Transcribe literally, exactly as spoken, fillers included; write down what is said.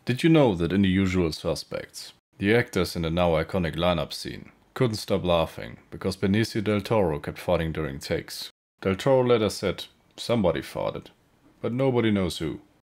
Did you know that in The Usual Suspects, the actors in the now iconic lineup scene couldn't stop laughing because Benicio del Toro kept farting during takes? Del Toro later said, "Somebody farted, but nobody knows who."